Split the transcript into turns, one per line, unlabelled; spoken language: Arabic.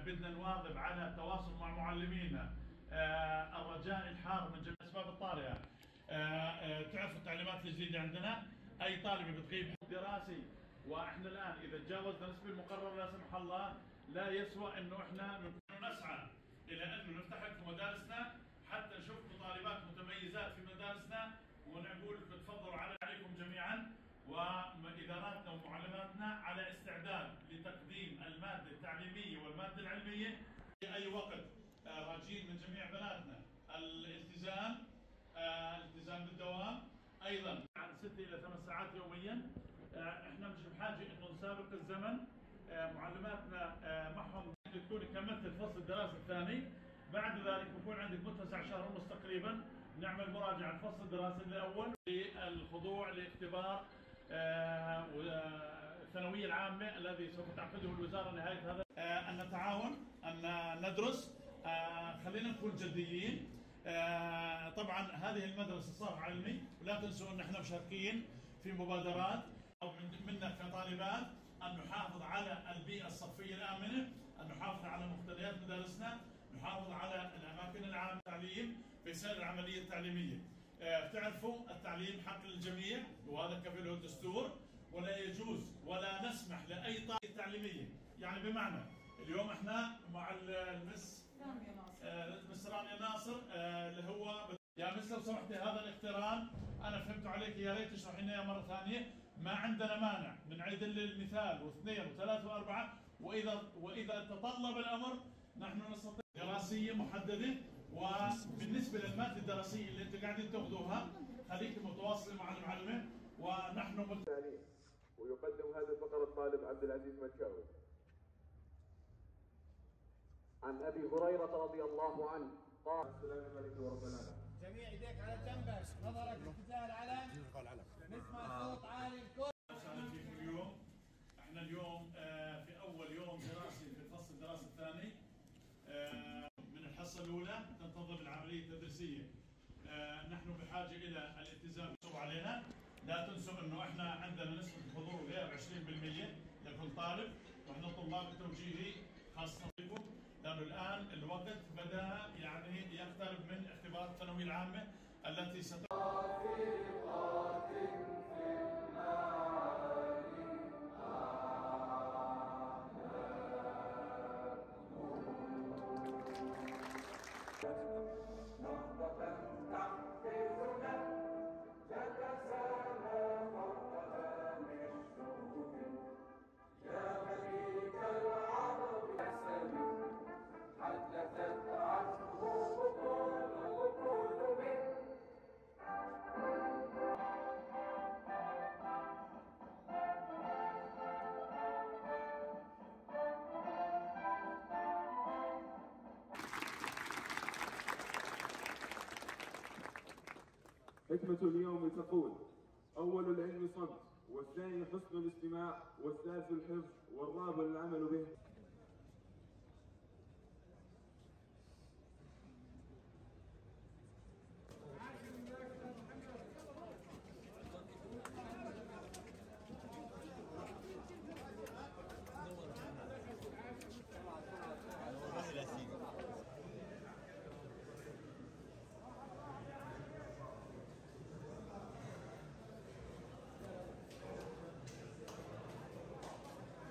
بدنا نواظب على التواصل مع معلمينا. الرجاء الحار من جميع الأسباب الطارئة. تعرفوا التعليمات الجديدة عندنا، أي طالب بتغيب دراسي وإحنا الآن إذا تجاوزنا نسبة المقرر لا سمح الله لا يسوى إنه إحنا نسعى إلى أنه نفتح لكم مدارسنا حتى نشوف طالبات متميزات في مدارسنا ونقول تفضلوا عليكم جميعا، وإداراتنا ومعلماتنا على استعداد لتقديم المادة التعليمية والمادة العلمية في أي وقت. راجين من جميع بناتنا الالتزام، الالتزام بالدوام، أيضا عن 6 إلى 8 ساعات يوميا. احنا مش بحاجة إنه نسابق الزمن، معلماتنا معهم تكوني كملت الفصل الدراسي الثاني، بعد ذلك بكون عندك متسع شهر ونص تقريبا نعمل مراجعة الفصل الدراسي الأول للخضوع لاختبار الثانوية العامة الذي سوف تعقده الوزارة نهاية هذا. أن نتعاون، أن ندرس، خلينا نكون جديين. طبعا هذه المدرسة صرح علمي، ولا تنسوا أن احنا مشاركين في مبادرات أو منا كطالبات أن نحافظ على البيئة الصفية الآمنة، أن نحافظ على مقتنيات مدارسنا، نحافظ على الأماكن العامة للتعليم في سير العملية التعليمية. تعرفوا التعليم حق للجميع وهذا كفله الدستور، ولا يجوز ولا نسمح لأي طريقة تعليمية. يعني بمعنى اليوم احنا مع المس رانيا ناصر اللي هو يا مس لو سمحتي هذا الاقتران انا فهمت عليك، يا ريت تشرحي لنا مره ثانيه. ما عندنا مانع بنعيد المثال واثنين وثلاث واربعه، واذا تطلب الامر نحن نستطيع دراسيه محدده. وبالنسبه للماده الدراسيه اللي انتم قاعدين تاخذوها خليكم متواصلين مع المعلمه ونحن
ويقدم هذه الفقره الطالب عبد العزيز مكاوي. عن ابي هريره رضي الله عنه قال: السلام عليكم ورب العالمين.
جميع ايديك على جنبك، نظرك اتجاه العلم، نسمع صوت عالي الكل.
اهلا فيكم اليوم. احنا اليوم في اول يوم دراسي في الفصل الدراسي الثاني. من الحصه الاولى تنتظم العمليه التدريسيه. نحن بحاجه الى الالتزام علينا. لا تنسوا انه احنا عندنا نسبه الحضور غير 20% لكل طالب، واحنا طلاب التوجيهي خاصه بكم، لانه الان الوقت بدا يعني يقترب من اختبار الثانويه العامه التي
حكمة اليوم تقول: أول العلم صمت، والثاني حسن الاستماع، والثالث الحفظ، والرابع العمل به.